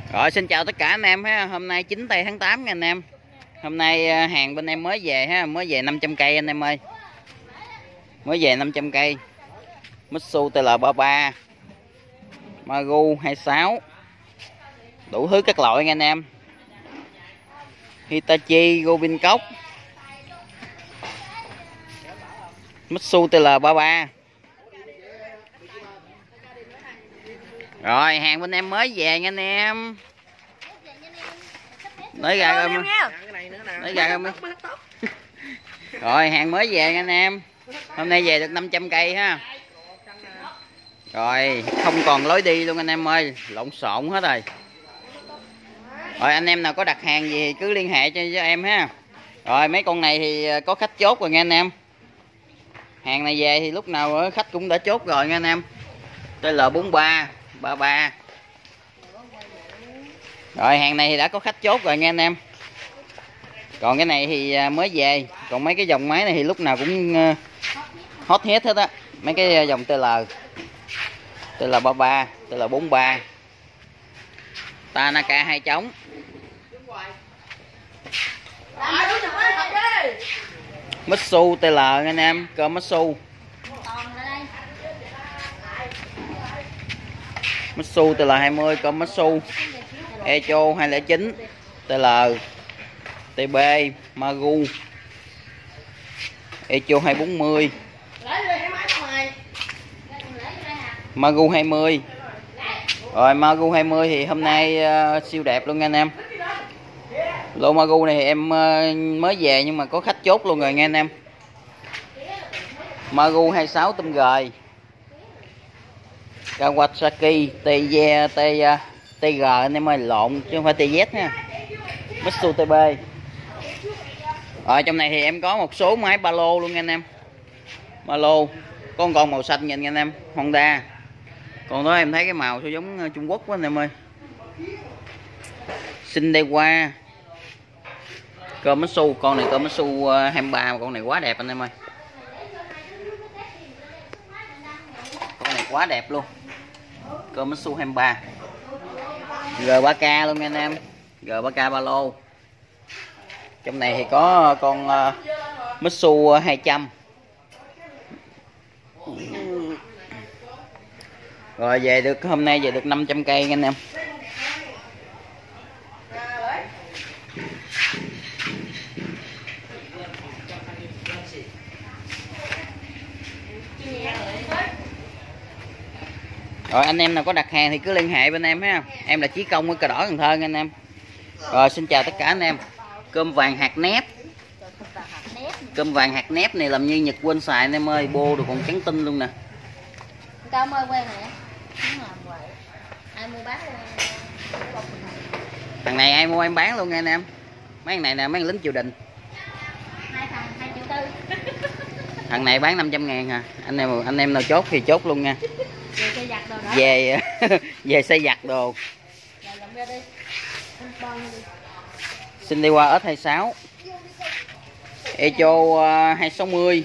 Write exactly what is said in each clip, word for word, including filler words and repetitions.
Rồi xin chào tất cả anh em ha. Hôm nay chín tây tháng tám nha anh em. Hôm nay hàng bên em mới về ha, mới về năm trăm cây anh em ơi. Mới về năm trăm cây. Mitsu tê lờ ba ba, Magu hai sáu. Đủ thứ các loại nha anh em. Hitachi Gobin cốc. Mitsu tê lờ ba ba. Rồi hàng bên em mới về nha anh em. Nói ra coi. Nói ra coi. Rồi hàng mới về nha anh em. Hôm nay về được năm trăm cây ha. Rồi không còn lối đi luôn anh em ơi, lộn xộn hết rồi. Rồi anh em nào có đặt hàng gì thì cứ liên hệ cho, cho em ha. Rồi mấy con này thì có khách chốt rồi nha anh em. Hàng này về thì lúc nào khách cũng đã chốt rồi nha anh em. tê lờ bốn ba ba ba. Rồi hàng này thì đã có khách chốt rồi nha anh em. Còn cái này thì mới về. Còn mấy cái dòng máy này thì lúc nào cũng hot hết hết á. Mấy cái dòng tê lờ tê lờ ba ba, tê lờ bốn ba, Tanaka hai trống, Mitsu tê lờ anh em, cơ Mitsu. Mitsu tê lờ hai mươi, cơ Mitsu, Echo hai không chín, tê lờ, tê bê, Magu, Echo hai bốn mươi, Magu hai mươi. Rồi Magu hai mươi thì hôm nay uh, siêu đẹp luôn nha anh em. Lô Magu này thì em uh, mới về nhưng mà có khách chốt luôn rồi nha anh em. Magu hai sáu tôm gời, Kawasaki tê giê, tê, tê giê anh em ơi, lộn chứ không phải tê dét nha. Mitsu tê bê. Rồi trong này thì em có một số máy ba lô luôn nha anh em. Ba lô con con màu xanh nhìn nha anh em, Honda. Còn đó em thấy cái màu sao giống Trung Quốc quá anh em ơi. Xin đây qua cơ Mitsu, con này cơ Mitsu hai ba, con này quá đẹp anh em ơi. Con này quá đẹp luôn. Cơ Mitsu hai ba. giê ba ca luôn nha anh em. giê ba ca ba lô. Trong này thì có con uh, Mitsu hai trăm. Rồi về được hôm nay về được năm trăm cây nha anh em. Rồi anh em nào có đặt hàng thì cứ liên hệ bên em ha. Em là Chí Công ở Cờ Đỏ, Cần Thơ nha anh em. Rồi xin chào tất cả anh em. Cơm vàng hạt nếp. Cơm vàng hạt nếp này làm như Nhật quên xài anh em ơi, bô được còn trắng tinh luôn nè. Cơm ơi quen nè. Ai mua bán thằng này ai mua em bán luôn nha anh em. Mấy thằng này nè, mấy thằng lính triều đình. Hai thằng hai triệu tư. Thằng này bán năm trăm ngàn hả? Anh em anh em nào chốt thì chốt luôn nha. Về xây giặt đồ đó. Về về xây giặt đồ. Xin đi qua ếch hai sáu. Echo hai sáu mươi.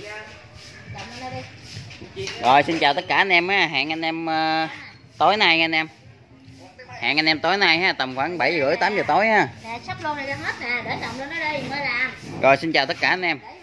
Rồi xin chào tất cả anh em á, hẹn anh em uh, tối nay nha anh em. Hẹn anh em tối nay ha, tầm khoảng bảy rưỡi tám giờ tối ha. Nè, sắp lô này đang hết nè, để chồng lên nó đi mới làm. Rồi xin chào tất cả anh em.